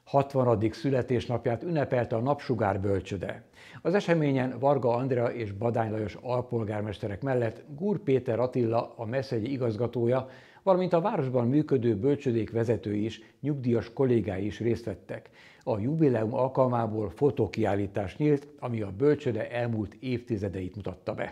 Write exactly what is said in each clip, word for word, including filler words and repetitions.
hatvanadik születésnapját ünnepelte a Napsugár bölcsőde. Az eseményen Varga Andrea és Badány Lajos alpolgármesterek mellett Gur Péter Attila, a meszegyi igazgatója, valamint a városban működő bölcsődék vezetői is, nyugdíjas kollégái is részt vettek. A jubileum alkalmából fotókiállítás nyílt, ami a bölcsőde elmúlt évtizedeit mutatta be.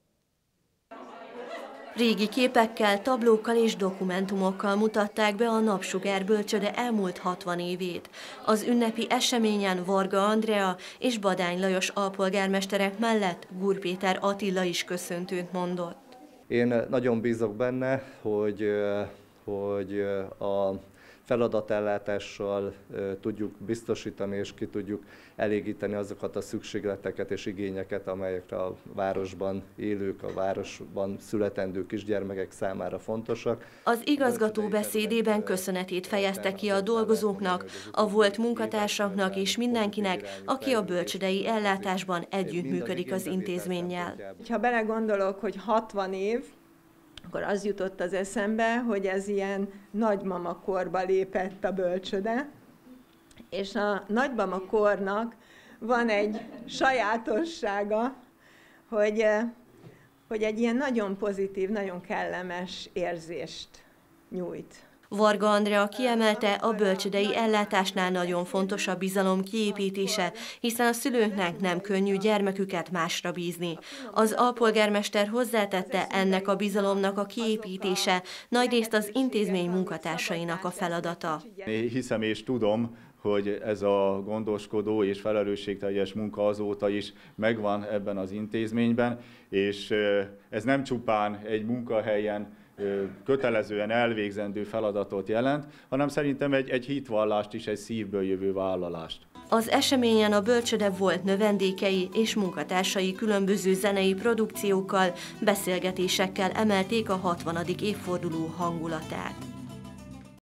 Régi képekkel, tablókkal és dokumentumokkal mutatták be a Napsugár bölcsőde elmúlt hatvan évét. Az ünnepi eseményen Varga Andrea és Badány Lajos alpolgármesterek mellett Gur Péter Attila is köszöntőt mondott. Én nagyon bízok benne, hogy, hogy a feladatellátással tudjuk biztosítani és ki tudjuk elégíteni azokat a szükségleteket és igényeket, amelyek a városban élők, a városban születendő kisgyermekek számára fontosak. Az igazgató beszédében köszönetét fejezte ki a dolgozóknak, a volt munkatársaknak és mindenkinek, aki a bölcsődei ellátásban együttműködik az intézménnyel. Ha belegondolok, hogy hatvan év, akkor az jutott az eszembe, hogy ez ilyen nagymama korba lépett a bölcsőde, és a nagymama kornak van egy sajátossága, hogy, hogy egy ilyen nagyon pozitív, nagyon kellemes érzést nyújt. Varga Andrea kiemelte, a bölcsődei ellátásnál nagyon fontos a bizalom kiépítése, hiszen a szülőknek nem könnyű gyermeküket másra bízni. Az alpolgármester hozzátette, ennek a bizalomnak a kiépítése nagyrészt az intézmény munkatársainak a feladata. Én hiszem és tudom, hogy ez a gondoskodó és felelősségteljes munka azóta is megvan ebben az intézményben, és ez nem csupán egy munkahelyen kötelezően elvégzendő feladatot jelent, hanem szerintem egy, egy hitvallást is, egy szívből jövő vállalást. Az eseményen a bölcsőde volt növendékei és munkatársai különböző zenei produkciókkal, beszélgetésekkel emelték a hatvanadik évforduló hangulatát.